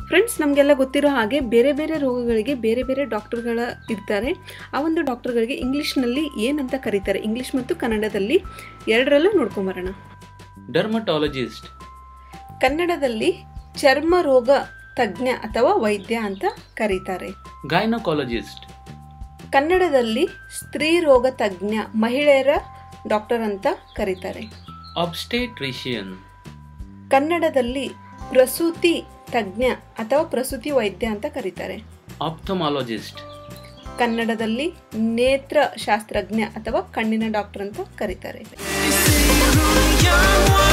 Friends, ನಮಗೆಲ್ಲ ಗೊತ್ತಿರೋ ಹಾಗೆ ಬೇರೆ ಬೇರೆ ರೋಗಗಳಿಗೆ ಬೇರೆ ಬೇರೆ ಡಾಕ್ಟರ್ಗಳ ಇರ್ತಾರೆ. ಆ ಒಂದು ಡಾಕ್ಟರ್ಗಳಿಗೆ ಇಂಗ್ಲೀಷ್ನಲ್ಲಿ ಏನಂತ ಕರೀತಾರೆ, ಇಂಗ್ಲೀಷ್ ಮತ್ತು ಕನ್ನಡದಲ್ಲಿ ಎರಡರಲ್ಲೂ ನೋಡ್ಕೊಂಬರೋಣ. ಡರ್ಮಟಾಲಜಿಸ್ಟ್ ಕನ್ನಡದಲ್ಲಿ ಚರ್ಮ ರೋಗ ತಜ್ಞ ಅಥವಾ ವೈದ್ಯ ಅಂತ ಕರೀತಾರೆ. ಗೈನಕಾಲಜಿಸ್ಟ್ ಕನ್ನಡದಲ್ಲಿ ಸ್ತ್ರೀ ರೋಗ ತಜ್ಞ, ಮಹಿಳೆಯರ ಡಾಕ್ಟರ್ ಅಂತ ಕರೀತಾರೆ. ಆಬ್ಸ್ಟೆಟ್ರಿಷಿಯನ್ ಕನ್ನಡದಲ್ಲಿ ಪ್ರಸೂತಿ ತಜ್ಞ ಅಥವಾ ಪ್ರಸೂತಿ ವೈದ್ಯ ಅಂತ ಕರೀತಾರೆ. ಆಪ್ಥಮಾಲಜಿಸ್ಟ್ ಕನ್ನಡದಲ್ಲಿ ನೇತ್ರ ಶಾಸ್ತ್ರಜ್ಞ ಅಥವಾ ಕಣ್ಣಿನ ಡಾಕ್ಟರ್ ಅಂತ ಕರೀತಾರೆ.